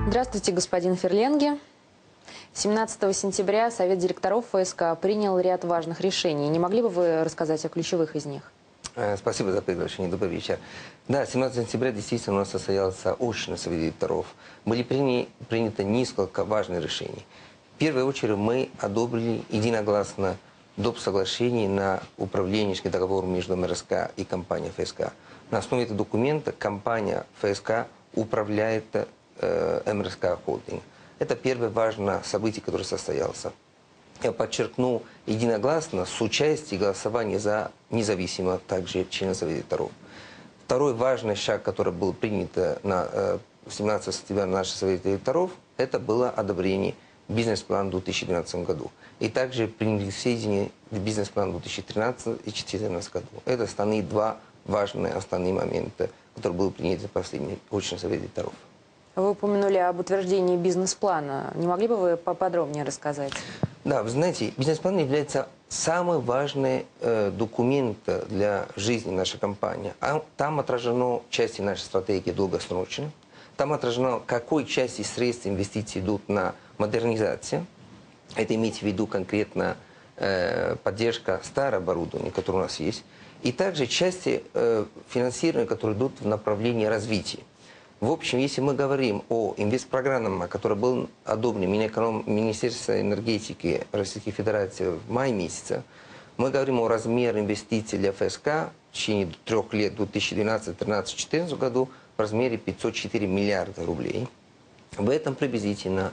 Здравствуйте, господин Ферленги. 17 сентября Совет директоров ФСК принял ряд важных решений. Не могли бы вы рассказать о ключевых из них? Спасибо за приглашение. Добрый вечер. Да, 17 сентября действительно у нас состоялся очный совет директоров. Были приняты несколько важных решений. В первую очередь мы одобрили единогласно доп. Соглашений на управленческий договор между МРСК и компанией ФСК. На основе этого документа компания ФСК управляет МРСК Холдинг. Это первое важное событие, которое состоялось. Я подчеркну, единогласно с участием и голосованием за независимого также члена Совета директоров. Второй важный шаг, который был принят на 17 сентября на нашем Совете директоров, это было одобрение бизнес-плана в 2012 году. И также приняли сведения бизнес-план в 2013 и 2014 году. Это основные два важные основные момента, которые были приняты в последний очный Совет директоров. Вы упомянули об утверждении бизнес-плана. Не могли бы вы поподробнее рассказать? Да, вы знаете, бизнес-план является самым важным документом для жизни нашей компании. Там отражено части нашей стратегии долгосрочно. Там отражено, какой части средств инвестиций идут на модернизацию. Это имеется в виду конкретно поддержка старого оборудования, которое у нас есть. И также части финансирования, которые идут в направлении развития. В общем, если мы говорим о инвестпрограмме, которая была одобрена Министерством энергетики Российской Федерации в мае месяце, мы говорим о размере инвестиций для ФСК в течение 3 лет, 2012, 2013, 2014 году, в размере 504 миллиарда рублей. В этом приблизительно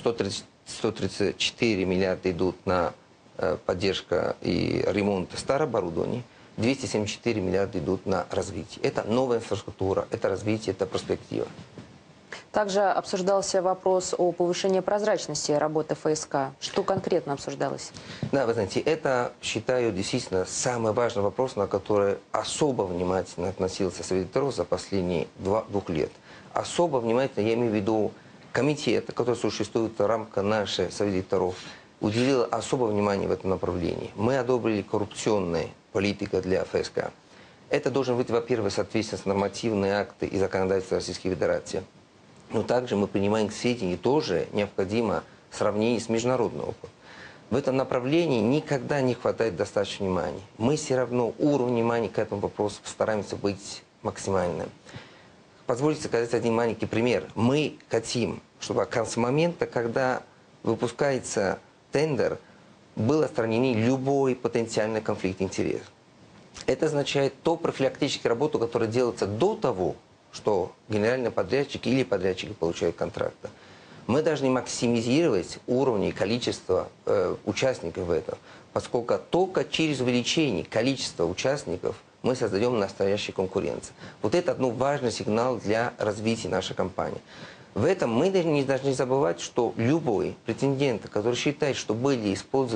134 миллиарда идут на поддержку и ремонт старого оборудования. 274 миллиарда идут на развитие. Это новая инфраструктура, это развитие, это перспектива. Также обсуждался вопрос о повышении прозрачности работы ФСК. Что конкретно обсуждалось? Да, вы знаете, это, считаю, действительно самый важный вопрос, на который особо внимательно относился Совет директоров за последние 2 лет. Особо внимательно, я имею в виду комитет, который существует в рамках нашей Совета директоров, уделил особое внимание в этом направлении. Мы одобрили коррупционные политика для ФСК. Это должен быть, во-первых, соответственно, нормативные акты и законодательства Российской Федерации. Но также мы принимаем к сведению тоже необходимо сравнение с международным опытом. В этом направлении никогда не хватает достаточно внимания. Мы все равно уровень внимания к этому вопросу стараемся быть максимальным. Позвольте сказать один маленький пример. Мы хотим, чтобы к концу момента, когда выпускается тендер, был отстранен любой потенциальный конфликт интересов. Это означает ту профилактическую работу, которая делается до того, что генеральный подрядчик или подрядчики получают контракты. Мы должны максимизировать уровни и количество участников в этом, поскольку только через увеличение количества участников мы создаем настоящую конкуренцию. Вот это важный сигнал для развития нашей компании. В этом мы не должны забывать, что любой претендент, который считает, что были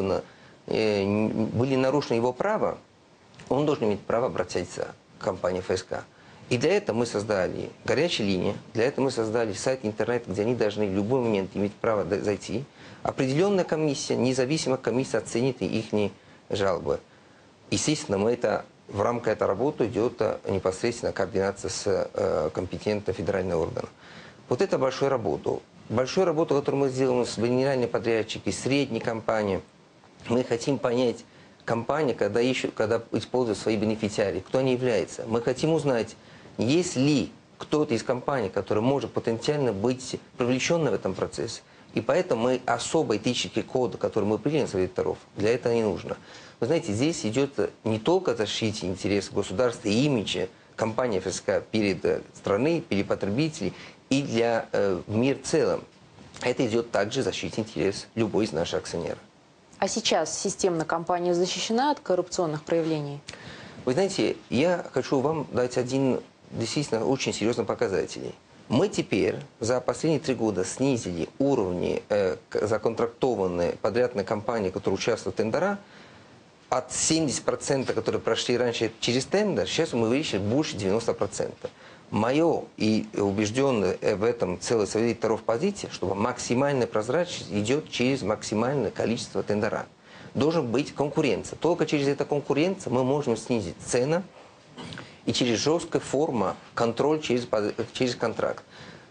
нарушены его права, он должен иметь право обратиться к компании ФСК. И для этого мы создали горячие линии, для этого мы создали сайт интернет, где они должны в любой момент иметь право зайти. Определенная комиссия, независимая комиссия оценит их жалобы. Естественно, в рамках этой работы идет непосредственно координация с компетентным федеральным органом. Вот это большая работа. Большую работу, которую мы сделали с генеральными подрядчиками, средней компанией. Мы хотим понять компании, когда используют свои бенефициары, кто они являются. Мы хотим узнать, есть ли кто-то из компаний, который может потенциально быть привлечен в этом процессе. И поэтому мы особый этический код, который мы приняли на Совет директоров, для этого не нужно. Вы знаете, здесь идет не только защита интересов государства и имиджа компании ФСК перед страной, перед потребителей, и для мира в целом. Это идет также защите интерес любой из наших акционеров. А сейчас системно компания защищена от коррупционных проявлений? Вы знаете, я хочу вам дать один действительно очень серьезный показатель. Мы теперь за последние 3 года снизили уровни законтрактованной подрядной компании, которые участвуют в тендерах, от 70%, которые прошли раньше через тендер, сейчас мы увеличили больше 90%. Мое и убежденное в этом целый Совет директоров позиция, чтобы максимальная прозрачность идет через максимальное количество тендера. Должна быть конкуренция. Только через эту конкуренцию мы можем снизить цены и через жесткую форму контроль через контракт.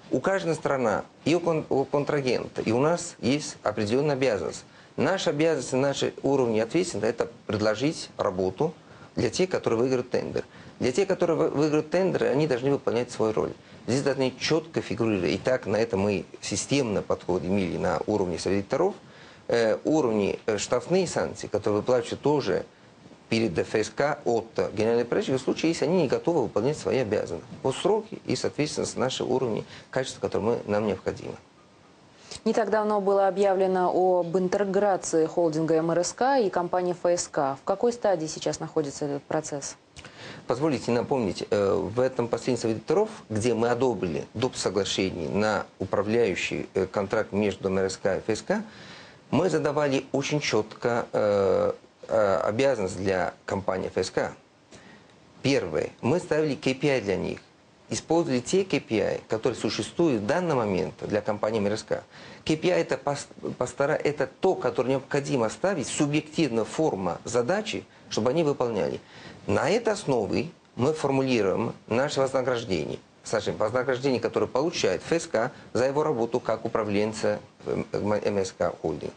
У каждой страны и у контрагента, и у нас есть определенная обязанность. Наша обязанность, наши уровни ответственности – это предложить работу для тех, которые выиграют тендер. Для тех, которые выиграют тендеры, они должны выполнять свою роль. Здесь должны четко фигурировать. И так на это мы системно подходим или на уровне совета директоров, уровни штрафные санкции, которые выплачивают тоже перед ФСК от генеральной прачки, в случае, если они не готовы выполнять свои обязанности. По сроки и, соответственно, с нашего уровня качества, которые нам необходимы. Не так давно было объявлено об интеграции холдинга МРСК и компании ФСК. В какой стадии сейчас находится этот процесс? Позволите напомнить, в этом последнем совете директоров, где мы одобрили доп. Соглашений на управляющий контракт между МРСК и ФСК, мы задавали очень четко обязанность для компании ФСК. Первое. Мы ставили KPI для них. Использовали те KPI, которые существуют в данный момент для компании МРСК. KPI это то, которое необходимо ставить, субъективная форма задачи, чтобы они выполняли. На этой основе мы формулируем наше вознаграждение. Скажем, вознаграждение, которое получает ФСК за его работу как управленца МСК Холдинг.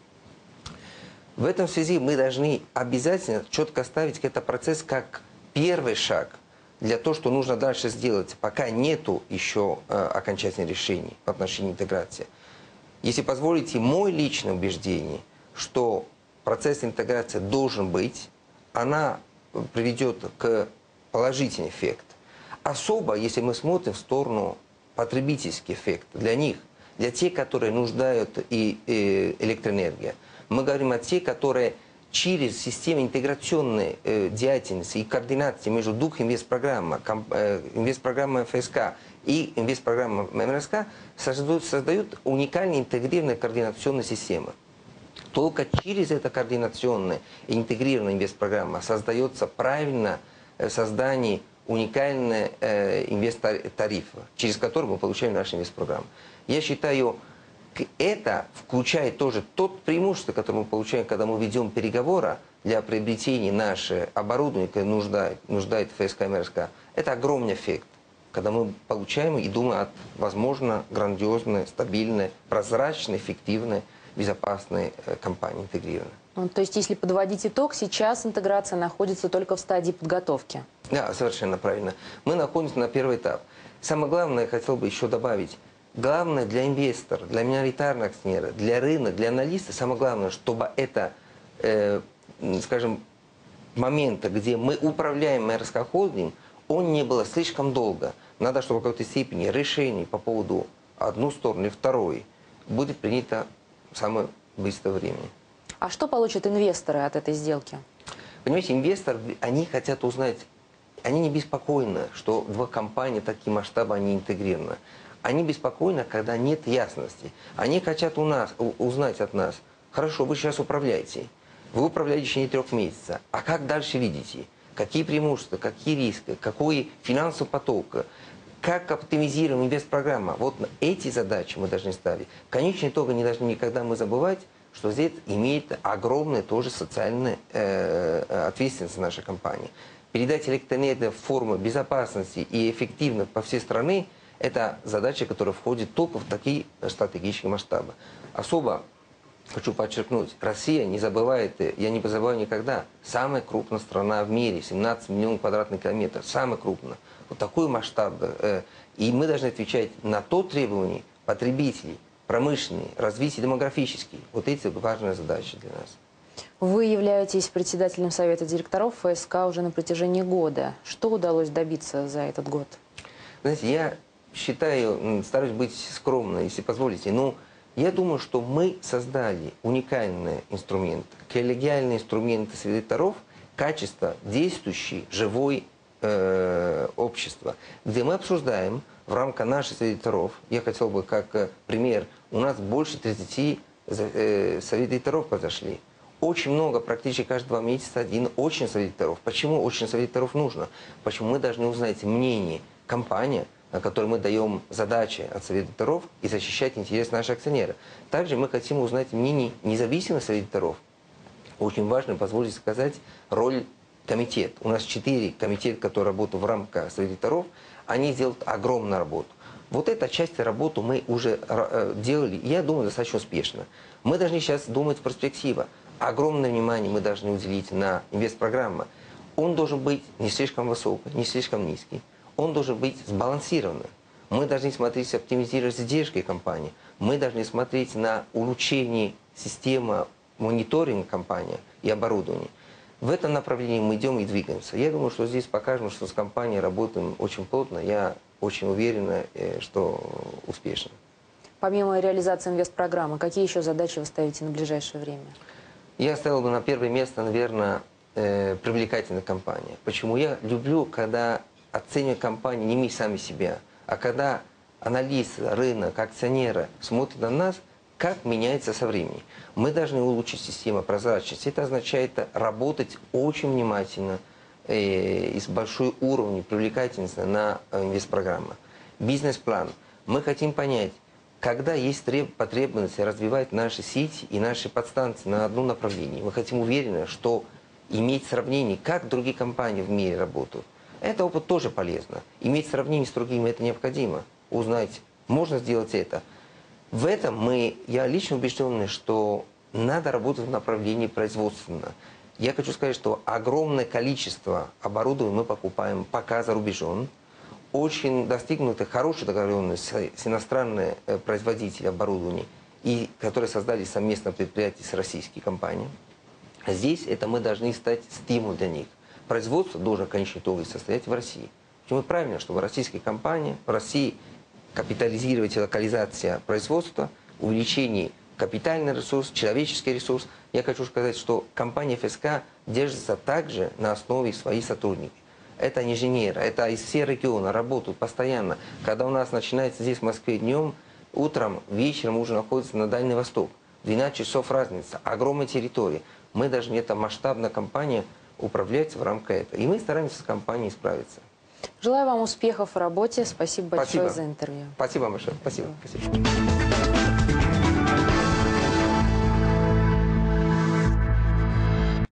В этом связи мы должны обязательно четко ставить этот процесс как первый шаг для того, что нужно дальше сделать, пока нету еще окончательного решения в отношении интеграции. Если позволите, мое личное убеждение, что процесс интеграции должен быть, она приведет к положительному эффекту. Особо, если мы смотрим в сторону потребительский эффект для них, для тех, которые нуждают и электроэнергия. Мы говорим о тех, которые через систему интеграционной деятельности и координации между двух инвестпрограммой ФСК и инвестпрограммой МРСК создают уникальную интегрированную координационную систему. Только через эту координационную и интегрированную инвестпрограмму создается правильно создание уникального инвесттарифа, через который мы получаем наши инвестпрограммы. Я считаю, это включает тоже тот преимущество, которое мы получаем, когда мы ведем переговоры для приобретения нашего оборудования, которое нуждает ФСК и МРСК. Это огромный эффект, когда мы получаем и думаем о, возможно, грандиозной, стабильной, прозрачной, эффективной, безопасной компании интегрированной. То есть, если подводить итог, сейчас интеграция находится только в стадии подготовки? Да, совершенно правильно. Мы находимся на первый этап. Самое главное, я хотел бы еще добавить, главное для инвестора, для миноритарного акционера, для рынка, для аналиста, самое главное, чтобы это, скажем, момент, где мы управляем МРСК Холдинг, он не было слишком долго. Надо, чтобы в какой-то степени решение по поводу одной стороны и второй будет принято в самое быстрое время. А что получат инвесторы от этой сделки? Понимаете, инвесторы, они хотят узнать, они не беспокойны, что две компании такие масштабы, они интегрированы. Они беспокойны, когда нет ясности. Они хотят узнать от нас, хорошо, вы сейчас управляете, вы управляете в течение 3 месяцев, а как дальше видите? Какие преимущества, какие риски, какой финансовый поток, как оптимизируем инвестпрограмма. Вот эти задачи мы должны ставить. В конечном итоге не должны никогда мы забывать, что здесь имеет огромную тоже социальную ответственность наша компания. Передать электроэнергию в форму безопасности и эффективно по всей стране – это задача, которая входит только в такие стратегические масштабы. Особо хочу подчеркнуть, Россия не забывает, я не забываю никогда, самая крупная страна в мире, 17 миллионов квадратных километров, самая крупная. Вот такой масштаб. И мы должны отвечать на то требование потребителей, промышленные, развитие демографические. Вот эти важные задачи для нас. Вы являетесь председателем Совета директоров ФСК уже на протяжении года. Что удалось добиться за этот год? Знаете, я считаю, стараюсь быть скромным, если позволите, но я думаю, что мы создали уникальный инструмент, коллегиальный инструмент Совета директоров, качество действующей, живой общества, где мы обсуждаем в рамках наших Совета директоров, я хотел бы как пример, у нас больше 30 Совет директоров подошли. Очень много, практически каждые 2 месяца один очень Совет директоров. Почему очень Совет директоров нужно? Почему мы должны узнать мнение компании, на которой мы даем задачи от Совета директоров и защищать интересы наших акционеров. Также мы хотим узнать мнение независимых Совет директоров. Очень важно, позвольте сказать, роль комитета. У нас 4 комитета, которые работают в рамках Совета директоров, они делают огромную работу. Вот эта часть работы мы уже делали, я думаю, достаточно успешно. Мы должны сейчас думать в перспективу. Огромное внимание мы должны уделить на инвестпрограмму. Он должен быть не слишком высокий, не слишком низкий. Он должен быть сбалансированным. Мы должны смотреть, оптимизировать издержки компании. Мы должны смотреть на улучшение системы мониторинга компании и оборудования. В этом направлении мы идем и двигаемся. Я думаю, что здесь покажем, что с компанией работаем очень плотно. Я очень уверен, что успешно. Помимо реализации инвестпрограммы, какие еще задачи вы ставите на ближайшее время? Я ставил бы на первое место, наверное, привлекательная компания. Почему? Я люблю, когда оценивают компании не мы сами себя, а когда аналисты, рынок, акционеры смотрят на нас, как меняется со временем. Мы должны улучшить систему прозрачности. Это означает работать очень внимательно и с большой уровнем привлекательности на инвестпрограммы. Бизнес-план. Мы хотим понять, когда есть потребность развивать наши сети и наши подстанции на одном направлении. Мы хотим уверены, что иметь сравнение, как другие компании в мире работают. Это опыт тоже полезно. Иметь сравнение с другими это необходимо. Узнать, можно сделать это. В этом я лично убежден, что надо работать в направлении производственно. Я хочу сказать, что огромное количество оборудования мы покупаем пока за рубежом. Очень достигнуты хорошие договоренности с иностранными производителями оборудования, и которые создали совместное предприятие с российской компанией. Здесь мы должны стать стимулом для них. Производство должно, конечно, итоге состоять в России. Почему правильно, чтобы российские компании в России капитализировать локализация производства, увеличение капитальный ресурс, человеческий ресурс. Я хочу сказать, что компания ФСК держится также на основе своих сотрудников. Это инженеры, это из всех регионов работают постоянно. Когда у нас начинается здесь в Москве днем, утром, вечером уже находится на Дальний Восток. 12 часов разница, огромная территория. Мы должны, это масштабная компания, управлять в рамках этого. И мы стараемся с компанией справиться. Желаю вам успехов в работе. Спасибо большое Спасибо за интервью. Спасибо большое. Спасибо. Спасибо.